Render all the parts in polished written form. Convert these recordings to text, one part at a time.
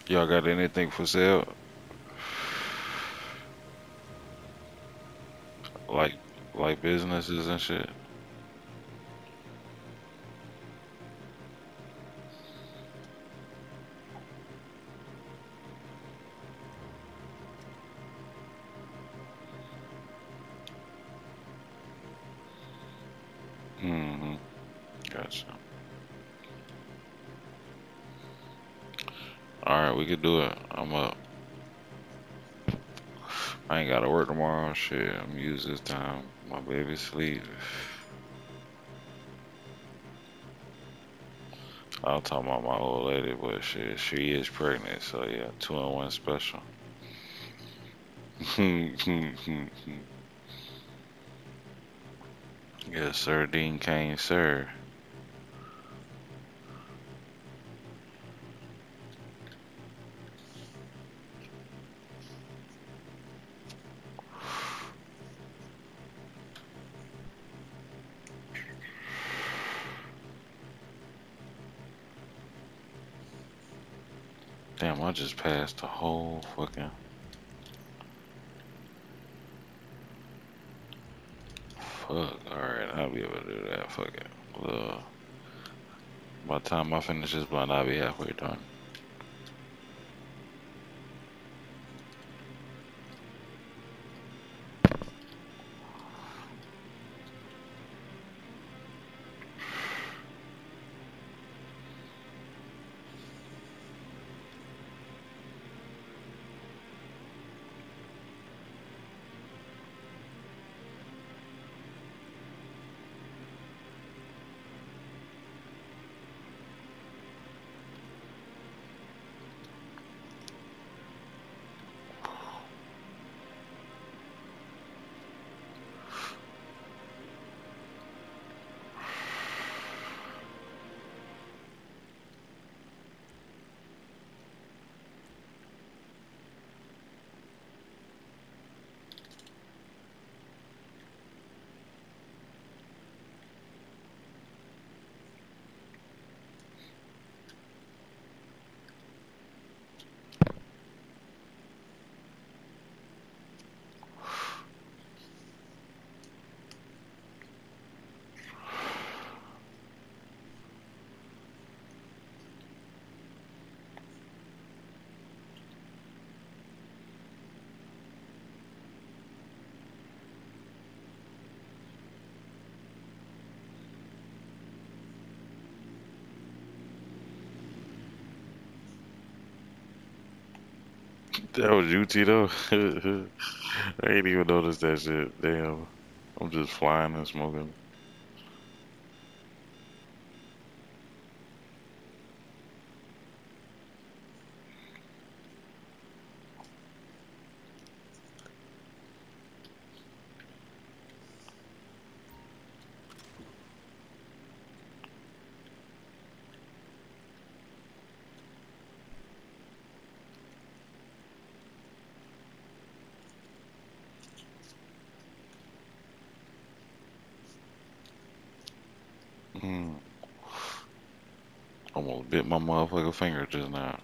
Y'all got anything for sale? Like like businesses and shit? Mm-hmm. Gotcha. Alright, we could do it. I'm up. I ain't gotta work tomorrow. Shit, I'm gonna use this time. My baby sleep. I was talking about my old lady, but shit, she is pregnant, so yeah, 2-in-1 special. Yes, sir, Dean Kane, sir. Damn, I just passed the whole fucking fuck. Alright, I'll be able to do that. Fuck it. By the time I finish this blunt, I'll be halfway done. That was you, Tito. I ain't even noticed that shit. Damn. I'm just flying and smoking. Mm. Almost bit my motherfucking finger just now.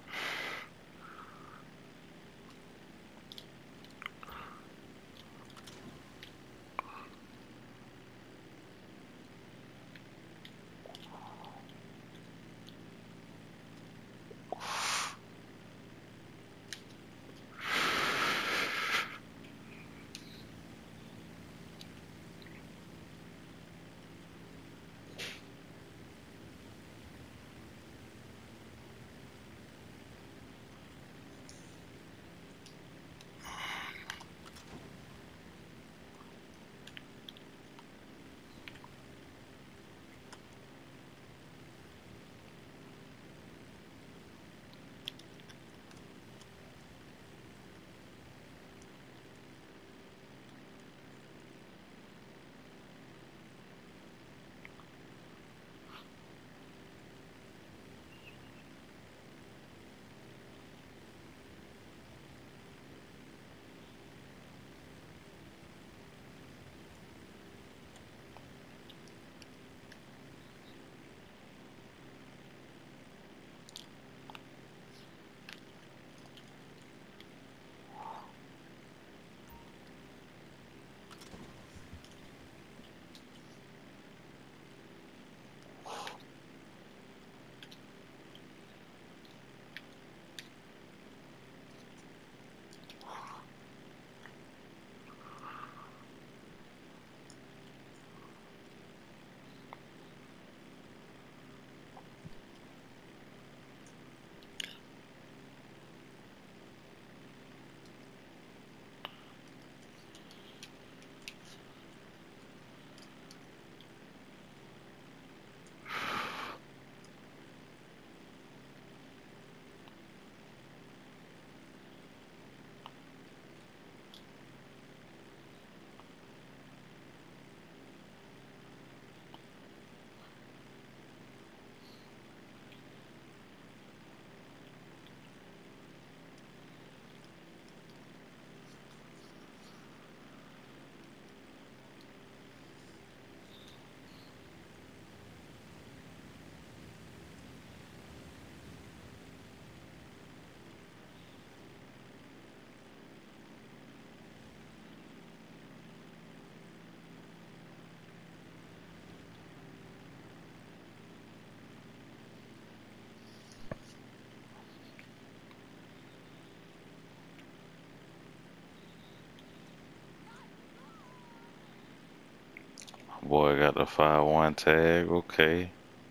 Boy got the 5-1 tag. Okay.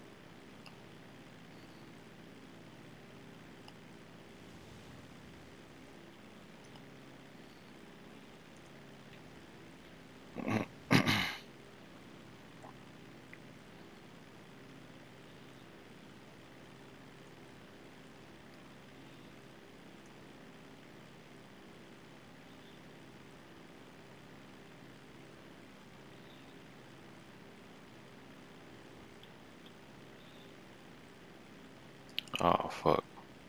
Oh fuck.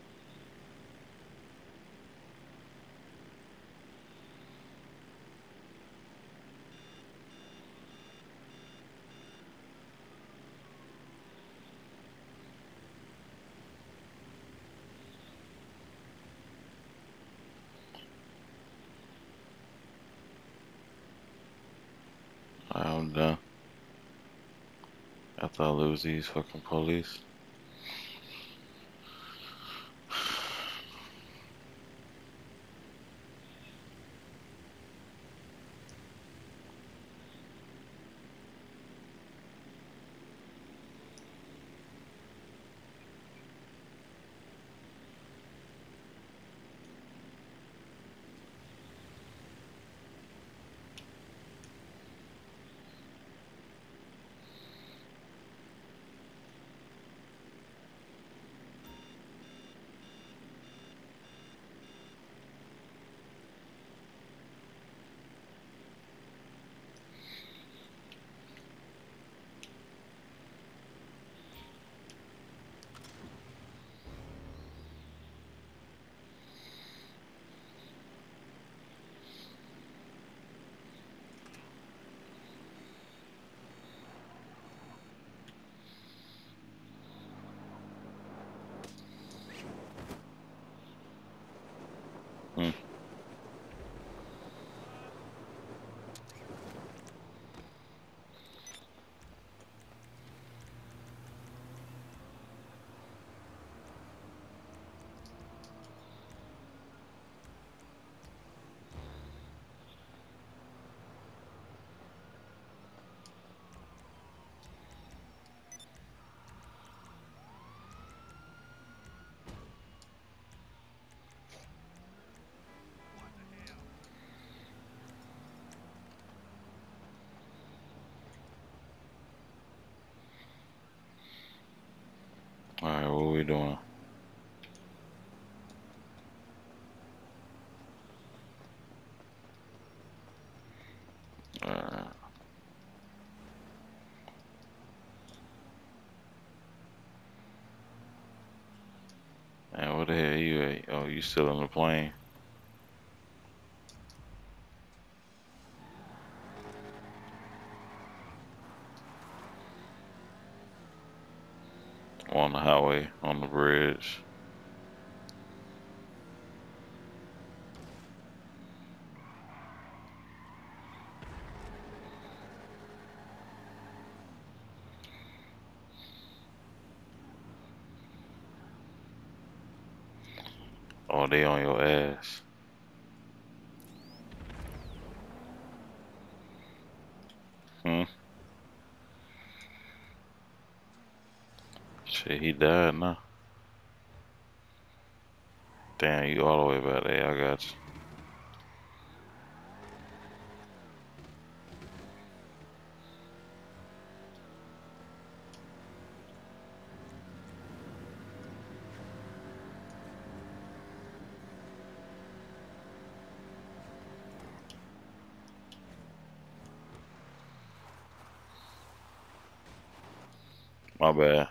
I'm done. After I lose these fucking police. Hmm. Alright, what we doing? Alright. And where the hell you at? Oh, you still on the plane? On the highway, on the bridge. Oh, they on your ass. Hmm? Shit, he died now. Damn, you all the way back there. I got you. My bad.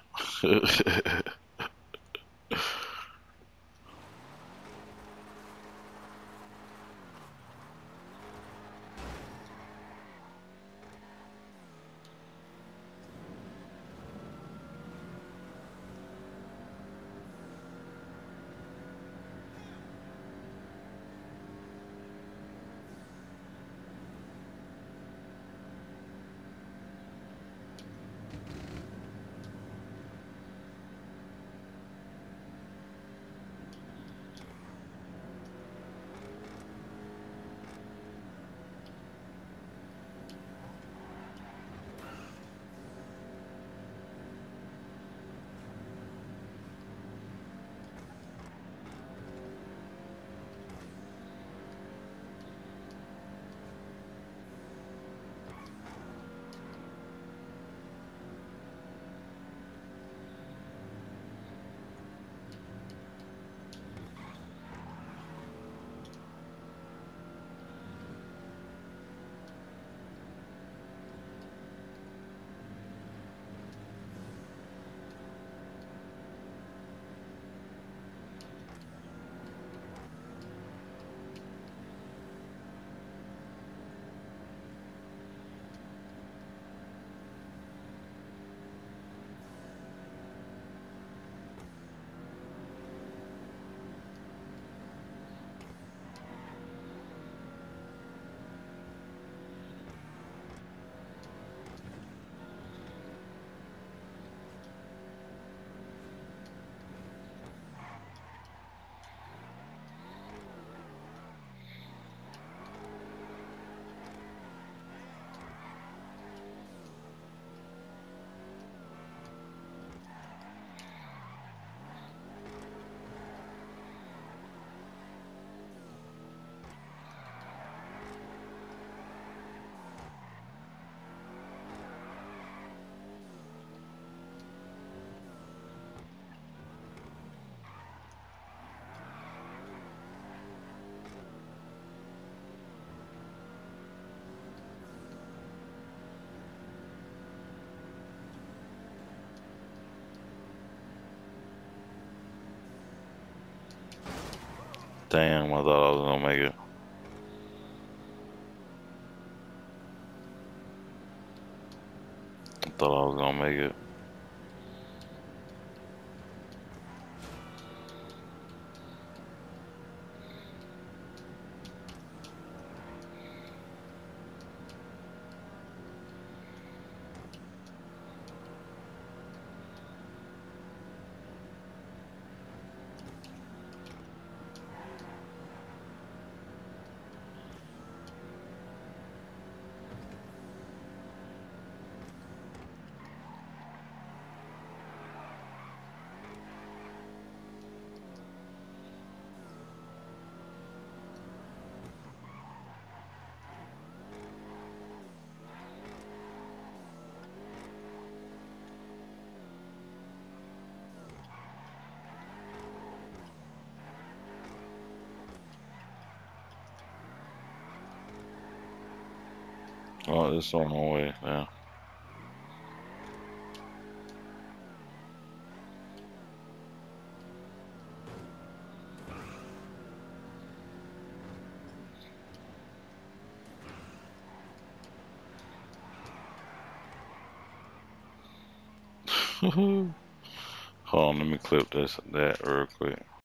Damn, I thought I was gonna make it. I thought I was gonna make it. Oh, it's on my way now. Hold on, let me clip that real quick.